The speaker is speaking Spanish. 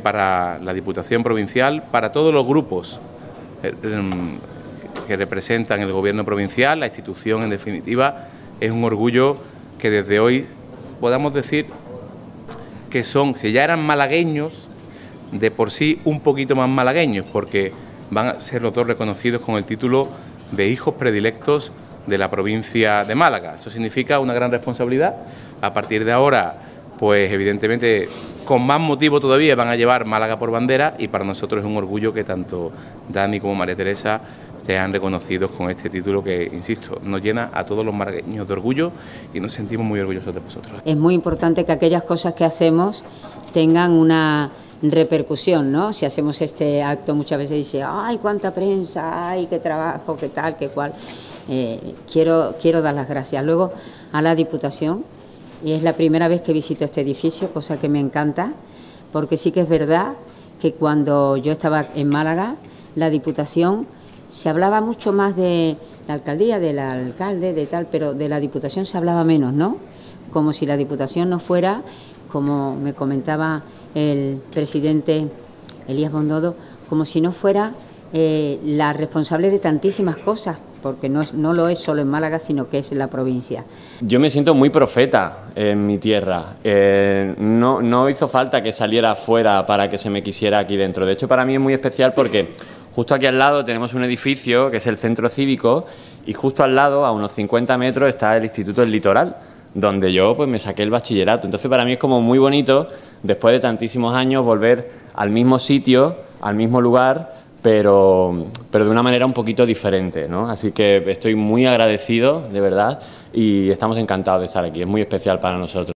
para la Diputación Provincial, para todos los grupos que representan el Gobierno provincial, la institución en definitiva, es un orgullo que desde hoy podamos decir que son, si ya eran malagueños, de por sí un poquito más malagueños, porque van a ser los dos reconocidos con el título de hijos predilectos de la provincia de Málaga. Eso significa una gran responsabilidad. A partir de ahora, pues evidentemente con más motivo todavía van a llevar Málaga por bandera, y para nosotros es un orgullo que tanto Dani como María Teresa sean reconocidos con este título que, insisto, nos llena a todos los malagueños de orgullo y nos sentimos muy orgullosos de vosotros. Es muy importante que aquellas cosas que hacemos tengan una repercusión, ¿no? Si hacemos este acto muchas veces dice, ¡ay, cuánta prensa! ¡Ay, qué trabajo! ¡Qué tal! ¡Qué cual! Quiero dar las gracias luego a la Diputación, y es la primera vez que visito este edificio, cosa que me encanta, porque sí que es verdad que cuando yo estaba en Málaga, la Diputación, se hablaba mucho más de la alcaldía, del alcalde, de tal, pero de la Diputación se hablaba menos, ¿no? Como si la Diputación no fuera, como me comentaba el presidente Elías Bondodo, como si no fuera la responsable de tantísimas cosas, porque no lo es solo en Málaga, sino que es en la provincia. Yo me siento muy profeta en mi tierra. No hizo falta que saliera fuera para que se me quisiera aquí dentro. De hecho, para mí es muy especial porque justo aquí al lado tenemos un edificio que es el Centro Cívico, y justo al lado, a unos 50 metros, está el Instituto del Litoral, donde yo pues me saqué el bachillerato. Entonces para mí es como muy bonito, después de tantísimos años, volver al mismo sitio, al mismo lugar, pero de una manera un poquito diferente, ¿no? Así que estoy muy agradecido, de verdad, y estamos encantados de estar aquí. Es muy especial para nosotros.